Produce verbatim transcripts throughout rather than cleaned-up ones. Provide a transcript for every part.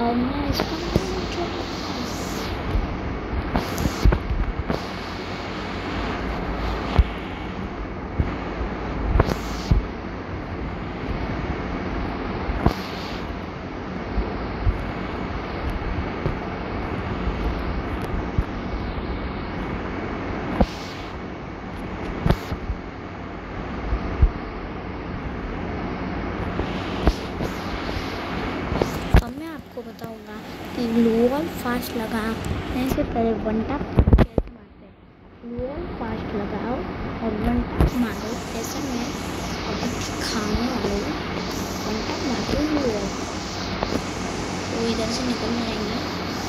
और मैं इसको बताऊंगा कि ग्लू वॉल फास्ट लगाने से पहले वन टैप कैसे मारते हैं। ग्लू वॉल फास्ट लगाओ और वन टैप मारो। ऐसे में अभी खाने वाले वन टैप मारो ग्लू वॉल, तो इधर से निकल जाएंगे।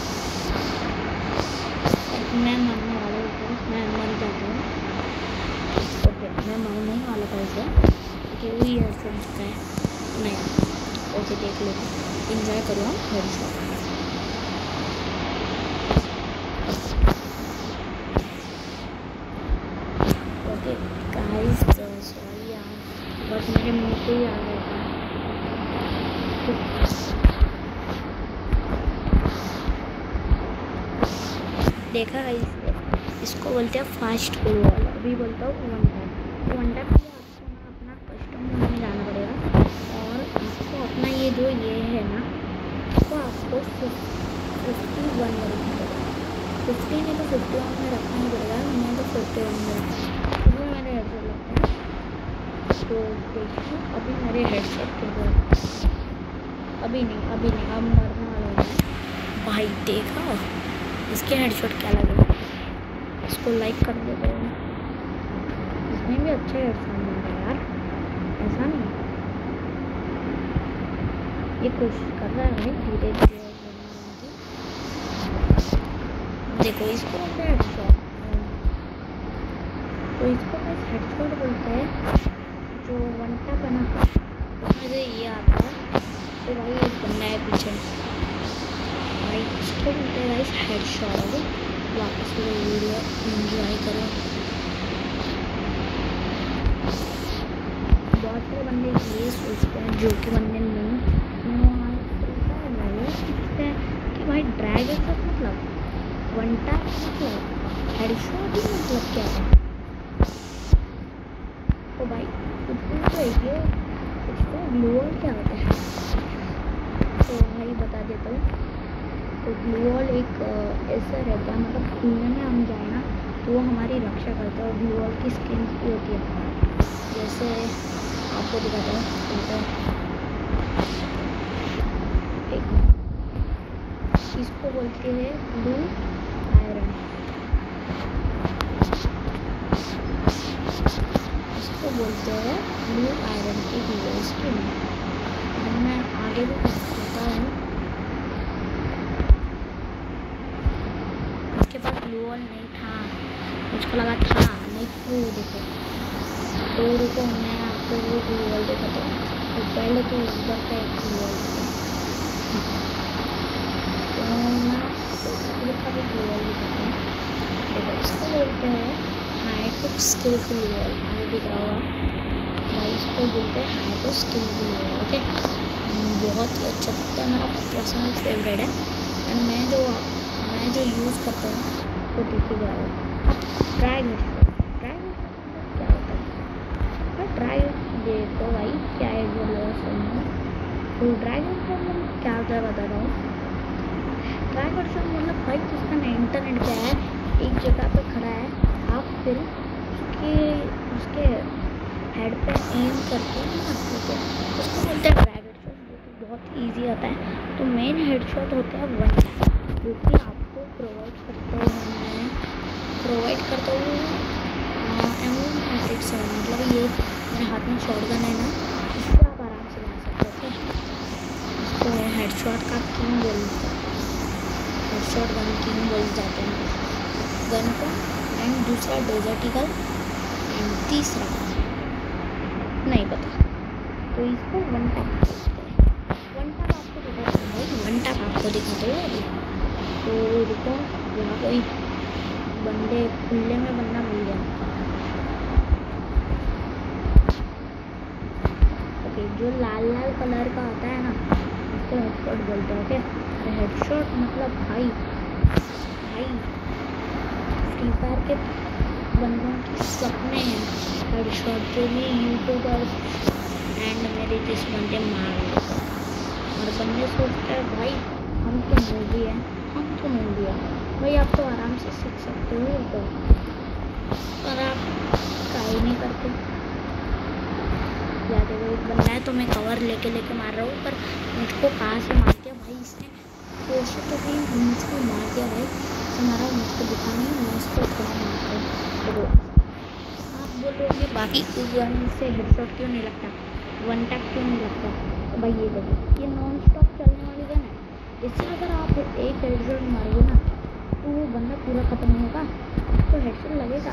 मैं मरने वाला हूँ, मैं मर जाता हूँ। ओके, मैं मरने वाला था इसे कि वही ऐसे दिखता है नहीं। ओके, देख लो, इंजॉय करो हम हेडशॉट। ओके गाइस, सॉरी यार, बट मेरे मुंह पे ही आ गया था। देखा गाइस, इसको बोलते हैं फास्ट ग्लू वॉल। अभी बोलता हूँ वन टैप। वन टैप के लिए आपको ना अपना कस्टम मोड में जाना पड़ेगा और आपको अपना ये जो ये है ना, तो आपको फिफ्टी वन में रखना पड़ेगा। फिफ्टी नहीं तो फिफ्टी वन में रखना ही पड़ेगा। मैं तो फिफ्टी वन में रखा, क्योंकि मेरे हेडशॉट लगते हैं। तो देखिए अभी मेरे हेडशॉट के बाद अभी नहीं अभी नहीं अब मरने वाला है भाई। देखा इसके हेडशॉट क्या लगेगा। इसको लाइक कर देते हैं, इसमें भी अच्छे हेडशॉट मिल रहे हैं यार, ऐसा नहीं। ये कोशिश कर रहा है भाई धीरे धीरे। देखो इसको बोलते हैं हेडशॉट। तो इसको बस हेडशॉट बोलते हैं। जो वन टैप है ना, उसमें से ये आता है। तो भाई एक बंदा है पीछे भाई, इसको बोलते हैं गाइस हेडशॉट। वापस से वीडियो एंजॉय करो। बहुत सारे बंदे ये सोचते हैं, जो कि बंदे नहीं सोचते हैं कि भाई ड्रैग का मतलब वन टैप मतलब हेडशॉट ही मतलब क्या है। तो भाई कुछ भी तो ये इसका ग्लू वॉल क्या होता है, तो भाई बता देता हूँ। तो ग्लू वॉल एक ऐसा रहता है, मतलब खुलने में हम जाए ना तो वो हमारी रक्षा करता है। और ग्लू वॉल की स्किन की होती है, जैसे आपको दिखाता हूँ। एक इसको बोलते हैं ब्लू आयरन। इसको बोलते हैं ब्लू आयरन की ग्लू वॉल स्किन। मैं आगे भी बताता हूँ। इसके पास ग्लू वॉल नहीं था, मुझको लगा था नहीं। तो देखो, तो रुको मैं आपको वो ग्लू वॉल दिखाता हूँ। तो पहले तो उधर का एक ग्लू वॉल था, तो मैं आपको का भी ग्लू वॉल दिखाता हूँ। देखो इसको बोलते हैं high two skill glue wall. आगे दिख रहा होगा भाई, इसको बोलते हैं high two skill glue wall. Okay, बहुत ही अच्छा लगता है, मेरा पर्सनल फेवरेट है। एंड मैं जो मैं जो यूज़ करता हूँ वो देखिए जा रहा है। ड्रैग ड्रैग क्या होता है? ड्रैग देखो भाई क्या है जो लगा सुनना। तो ड्रैग मतलब क्या होता है बता रहा हूँ। ड्रैग मतलब भाई जिसका ना इंटरनेट क्या है, एक जगह पे खड़ा है, आप फिर उसके उसके हेड पे एम करके मारते हैं, उसको बोलते हैं ड्रैग हेडशॉट, जो कि बहुत इजी आता है। तो मेन हेडशॉट होता है वन टैप, जो कि आपको प्रोवाइड करता हूँ मैं प्रोवाइड करता हूँ एम एट सेवन। मतलब ये मेरे हाथ में शॉटगन है ना, इससे आप आराम से मार सकते हो। इसको हेडशॉट का किंग बोलते हैं, हेडशॉट गन किंग बोल जाते हैं गन को। एंड दूसरा डेजर्ट ईगल, एंड तीसरा नहीं पता। तो इसको वन टैप बोलते हैं। वन टैप आपको दिखाता हूँ भाई, वन टैप आपको दिखाते हुए अभी। तो रुको, यहाँ कोई बंदे खुले में बंदा मिल गया। ओके, जो लाल लाल कलर का होता है ना, इसको हेडशॉट बोलते हैं। ओके, तो हेडशॉट मतलब भाई भाई फ्री फायर के बंदों के सपने हैं हेडशॉट, जो भी यूट्यूबर्स एंड मेरे जिस बंदे मार रहे थे, और बंदे सोचते हैं भाई हम तो मूवी है, हम तो मूवी है भाई, आप तो आराम से सीख सकते हो तो, और आप ट्राई नहीं करते। या देखो एक बंदा है तो मैं कवर लेके लेके मार रहा हूँ, पर मुझको कहाँ से मार दिया भाई इसने, कोशिश तो भी मुझको मार दिया भाई, हमारा मुझको दिखा नहीं, मैं इसको थोड़ा मारता हूँ। तो आप बोल रहे होंगे बाकी गन से हेडशॉट क्यों नहीं लगता, वन टैप क्यों नहीं लगता, तो भाई ये देखो ये नॉन स्टॉप चलने वाली गन है, इससे अगर आप एक हेडशॉट मारोगे ना तो वो बंदा पूरा ख़त्म होगा, तो हेडशॉट लगेगा।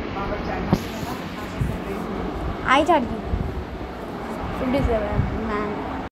I charging fifty seven man